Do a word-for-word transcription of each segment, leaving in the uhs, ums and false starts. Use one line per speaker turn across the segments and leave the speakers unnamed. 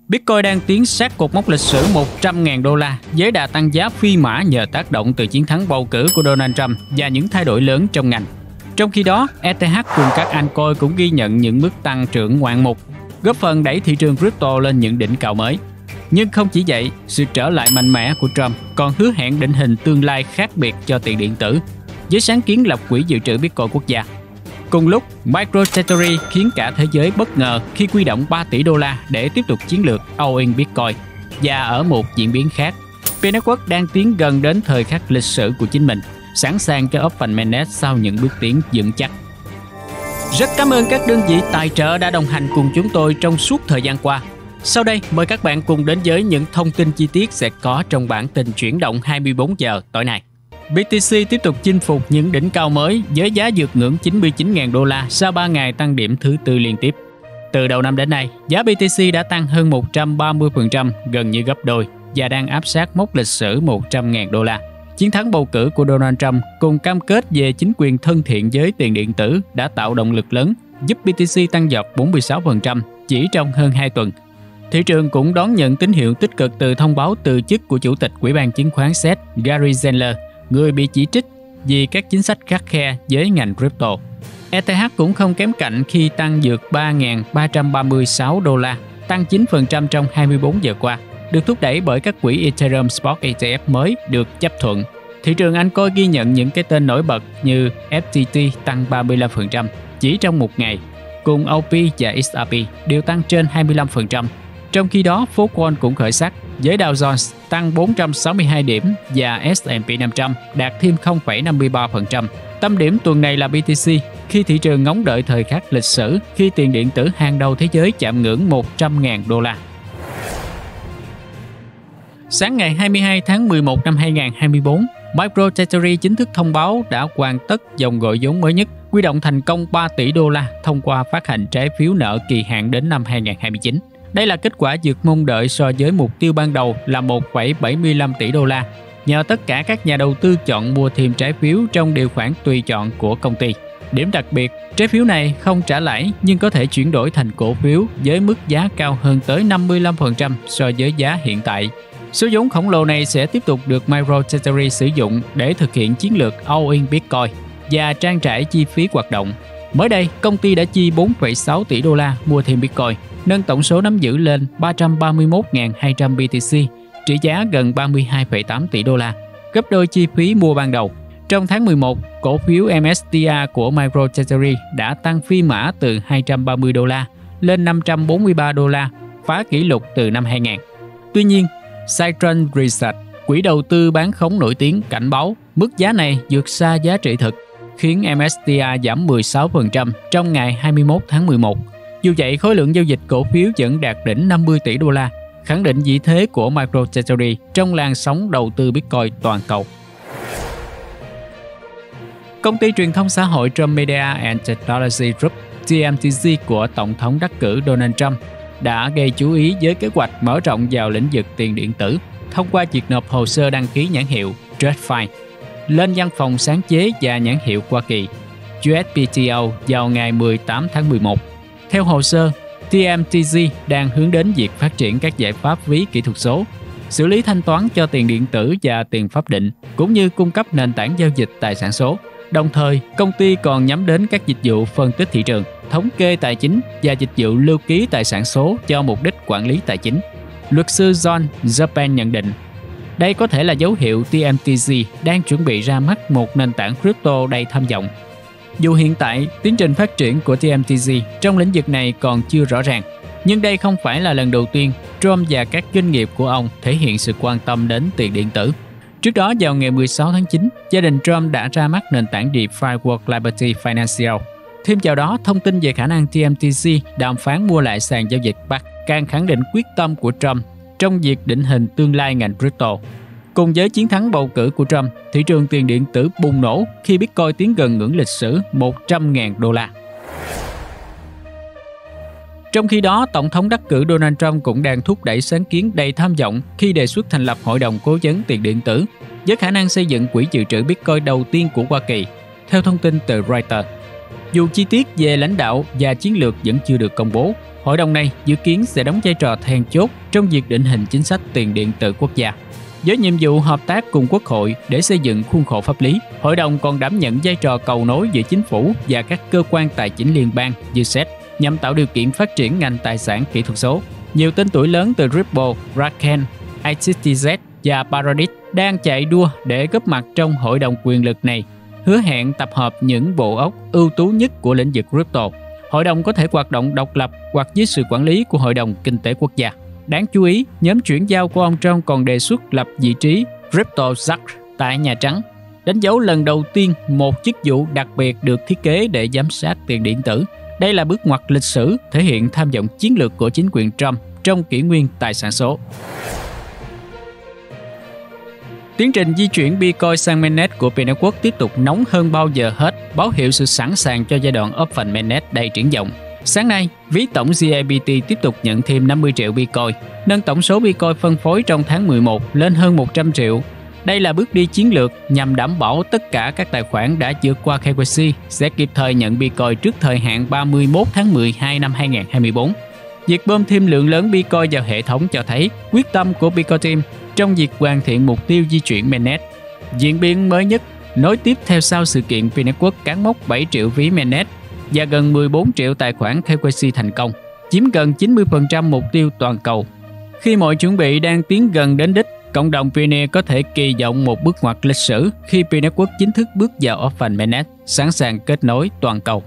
Bitcoin đang tiến sát cột mốc lịch sử một trăm nghìn đô la với đà tăng giá phi mã nhờ tác động từ chiến thắng bầu cử của Donald Trump và những thay đổi lớn trong ngành. Trong khi đó, e tê hát cùng các altcoin cũng ghi nhận những mức tăng trưởng ngoạn mục, góp phần đẩy thị trường crypto lên những đỉnh cao mới. Nhưng không chỉ vậy, sự trở lại mạnh mẽ của Trump còn hứa hẹn định hình tương lai khác biệt cho tiền điện tử, với sáng kiến lập quỹ dự trữ Bitcoin quốc gia. Cùng lúc, MicroStrategy khiến cả thế giới bất ngờ khi quy động ba tỷ đô la để tiếp tục chiến lược all-in Bitcoin. Và ở một diễn biến khác, P-Network đang tiến gần đến thời khắc lịch sử của chính mình, sẵn sàng cho ấp phần mainnet sau những bước tiến vững chắc. Rất cảm ơn các đơn vị tài trợ đã đồng hành cùng chúng tôi trong suốt thời gian qua. Sau đây, mời các bạn cùng đến với những thông tin chi tiết sẽ có trong bản tin chuyển động hai mươi bốn giờ tối nay. bê tê xê tiếp tục chinh phục những đỉnh cao mới với giá vượt ngưỡng chín mươi chín nghìn đô la sau ba ngày tăng điểm thứ tư liên tiếp. Từ đầu năm đến nay, giá bê tê xê đã tăng hơn một trăm ba mươi phần trăm, gần như gấp đôi, và đang áp sát mốc lịch sử một trăm nghìn đô la. Chiến thắng bầu cử của Donald Trump cùng cam kết về chính quyền thân thiện với tiền điện tử đã tạo động lực lớn, giúp bê tê xê tăng vọt bốn mươi sáu phần trăm chỉ trong hơn hai tuần. Thị trường cũng đón nhận tín hiệu tích cực từ thông báo từ chức của Chủ tịch Ủy ban Chứng khoán Fed Gary Gensler, người bị chỉ trích vì các chính sách khắt khe với ngành crypto. e tê hát cũng không kém cạnh khi tăng vượt ba nghìn ba trăm ba mươi sáu đô la, tăng chín phần trăm trong hai mươi bốn giờ qua, được thúc đẩy bởi các quỹ Ethereum Spot e tê ép mới được chấp thuận. Thị trường altcoin ghi nhận những cái tên nổi bật như ép tê tê tăng ba mươi lăm phần trăm chỉ trong một ngày, cùng o pê và ích rờ pê đều tăng trên hai mươi lăm phần trăm. Trong khi đó, phố Wall cũng khởi sắc, với Dow Jones tăng bốn trăm sáu mươi hai điểm và ét and pê năm trăm đạt thêm không phẩy năm mươi ba phần trăm. Tâm điểm tuần này là bê tê xê, khi thị trường ngóng đợi thời khắc lịch sử khi tiền điện tử hàng đầu thế giới chạm ngưỡng một trăm nghìn đô la. Sáng ngày hai mươi hai tháng mười một năm hai nghìn không trăm hai mươi bốn, MicroStrategy chính thức thông báo đã hoàn tất dòng gọi vốn mới nhất, quy động thành công ba tỷ đô la thông qua phát hành trái phiếu nợ kỳ hạn đến năm hai nghìn không trăm hai mươi chín. Đây là kết quả vượt mong đợi so với mục tiêu ban đầu là một phẩy bảy mươi lăm tỷ đô la, nhờ tất cả các nhà đầu tư chọn mua thêm trái phiếu trong điều khoản tùy chọn của công ty. Điểm đặc biệt, trái phiếu này không trả lãi nhưng có thể chuyển đổi thành cổ phiếu với mức giá cao hơn tới năm mươi lăm phần trăm so với giá hiện tại. Số vốn khổng lồ này sẽ tiếp tục được MicroStrategy sử dụng để thực hiện chiến lược all-in Bitcoin và trang trải chi phí hoạt động. Mới đây, công ty đã chi bốn phẩy sáu tỷ đô la mua thêm Bitcoin, nâng tổng số nắm giữ lên ba trăm ba mươi mốt nghìn hai trăm bê tê xê, trị giá gần ba mươi hai phẩy tám tỷ đô la, gấp đôi chi phí mua ban đầu. Trong tháng mười một, cổ phiếu em ét tê rờ của MicroStrategy đã tăng phi mã từ hai trăm ba mươi đô la lên năm trăm bốn mươi ba đô la, phá kỷ lục từ năm hai nghìn. Tuy nhiên, Citron Research, quỹ đầu tư bán khống nổi tiếng, cảnh báo mức giá này vượt xa giá trị thực, khiến em ét tê rờ giảm mười sáu phần trăm trong ngày hai mươi mốt tháng mười một. Dù vậy, khối lượng giao dịch cổ phiếu vẫn đạt đỉnh năm mươi tỷ đô la, khẳng định vị thế của MicroStrategy trong làn sóng đầu tư Bitcoin toàn cầu. Công ty truyền thông xã hội Trump Media and Technology Group (tê em tê giê) của Tổng thống đắc cử Donald Trump đã gây chú ý với kế hoạch mở rộng vào lĩnh vực tiền điện tử thông qua việc nộp hồ sơ đăng ký nhãn hiệu TradFi lên văn phòng sáng chế và nhãn hiệu Hoa Kỳ u ét pê tê o vào ngày mười tám tháng mười một. Theo hồ sơ, tê em tê giê đang hướng đến việc phát triển các giải pháp ví kỹ thuật số, xử lý thanh toán cho tiền điện tử và tiền pháp định, cũng như cung cấp nền tảng giao dịch tài sản số. Đồng thời, công ty còn nhắm đến các dịch vụ phân tích thị trường, thống kê tài chính và dịch vụ lưu ký tài sản số cho mục đích quản lý tài chính. Luật sư John Japan nhận định, đây có thể là dấu hiệu tê em tê giê đang chuẩn bị ra mắt một nền tảng crypto đầy tham vọng. Dù hiện tại, tiến trình phát triển của tê em tê giê trong lĩnh vực này còn chưa rõ ràng, nhưng đây không phải là lần đầu tiên Trump và các doanh nghiệp của ông thể hiện sự quan tâm đến tiền điện tử. Trước đó, vào ngày mười sáu tháng chín, gia đình Trump đã ra mắt nền tảng DeFi World Liberty Financial. Thêm vào đó, thông tin về khả năng tê em tê giê đàm phán mua lại sàn giao dịch bê a xê càng khẳng định quyết tâm của Trump trong việc định hình tương lai ngành crypto. Cùng với chiến thắng bầu cử của Trump, thị trường tiền điện tử bùng nổ khi Bitcoin tiến gần ngưỡng lịch sử một trăm nghìn đô la. Trong khi đó, Tổng thống đắc cử Donald Trump cũng đang thúc đẩy sáng kiến đầy tham vọng khi đề xuất thành lập Hội đồng Cố vấn tiền điện tử với khả năng xây dựng quỹ dự trữ Bitcoin đầu tiên của Hoa Kỳ, theo thông tin từ Reuters. Dù chi tiết về lãnh đạo và chiến lược vẫn chưa được công bố, hội đồng này dự kiến sẽ đóng vai trò then chốt trong việc định hình chính sách tiền điện tử quốc gia. Với nhiệm vụ hợp tác cùng Quốc hội để xây dựng khuôn khổ pháp lý, hội đồng còn đảm nhận vai trò cầu nối giữa chính phủ và các cơ quan tài chính liên bang như Sét nhằm tạo điều kiện phát triển ngành tài sản kỹ thuật số. Nhiều tên tuổi lớn từ Ripple, Kraken, i xê tê Z và Paradis đang chạy đua để góp mặt trong hội đồng quyền lực này, hứa hẹn tập hợp những bộ óc ưu tú nhất của lĩnh vực crypto. Hội đồng có thể hoạt động độc lập hoặc dưới sự quản lý của Hội đồng Kinh tế Quốc gia. Đáng chú ý, nhóm chuyển giao của ông Trump còn đề xuất lập vị trí CryptoJack tại Nhà Trắng, đánh dấu lần đầu tiên một chức vụ đặc biệt được thiết kế để giám sát tiền điện tử. Đây là bước ngoặt lịch sử thể hiện tham vọng chiến lược của chính quyền Trump trong kỷ nguyên tài sản số. Tiến trình di chuyển Bitcoin sang mainnet của pê Network tiếp tục nóng hơn bao giờ hết, báo hiệu sự sẵn sàng cho giai đoạn Open Mainnet đầy triển vọng. Sáng nay, ví tổng giê a bê tê tiếp tục nhận thêm năm mươi triệu Bitcoin, nâng tổng số Bitcoin phân phối trong tháng mười một lên hơn một trăm triệu. Đây là bước đi chiến lược nhằm đảm bảo tất cả các tài khoản đã vượt qua ca i xê sẽ kịp thời nhận Bitcoin trước thời hạn ba mươi mốt tháng mười hai năm hai nghìn không trăm hai mươi tư. Việc bơm thêm lượng lớn Bitcoin vào hệ thống cho thấy quyết tâm của Bitcoin Team trong việc hoàn thiện mục tiêu di chuyển mainnet. Diễn biến mới nhất nối tiếp theo sau sự kiện pê Network cán mốc bảy triệu ví mainnet và gần mười bốn triệu tài khoản ca i xê thành công, chiếm gần chín mươi phần trăm mục tiêu toàn cầu. Khi mọi chuẩn bị đang tiến gần đến đích, cộng đồng Pioneer có thể kỳ vọng một bước ngoặt lịch sử khi pê Network chính thức bước vào Open Mainnet, sẵn sàng kết nối toàn cầu.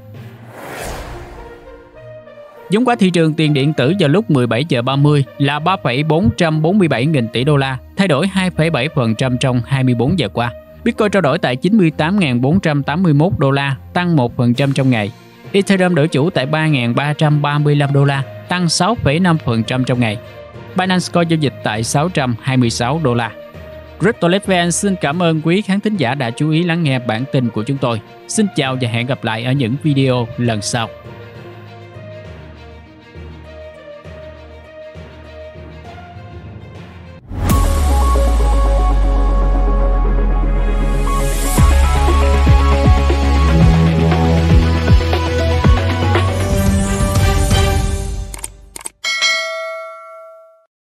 Vốn hóa thị trường tiền điện tử vào lúc mười bảy giờ ba mươi là ba phẩy bốn trăm bốn mươi bảy nghìn tỷ đô la, thay đổi hai phẩy bảy phần trăm trong hai mươi bốn giờ qua. Bitcoin trao đổi tại chín mươi tám nghìn bốn trăm tám mươi mốt đô la, tăng một phần trăm trong ngày. Ethereum đổi chủ tại ba nghìn ba trăm ba mươi lăm đô la, tăng sáu phẩy năm phần trăm trong ngày. Binance Coin giao dịch tại sáu trăm hai mươi sáu đô la. CryptoLab xin cảm ơn quý khán thính giả đã chú ý lắng nghe bản tin của chúng tôi. Xin chào và hẹn gặp lại ở những video lần sau.